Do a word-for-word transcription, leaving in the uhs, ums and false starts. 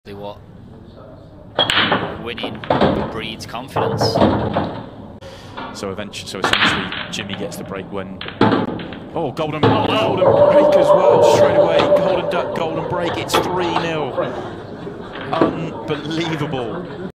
what winning breeds confidence. So eventually, so essentially, Jimmy gets the break when. Oh, golden, oh, golden break as well, straight away. Golden duck, golden break. It's three nil. Unbelievable.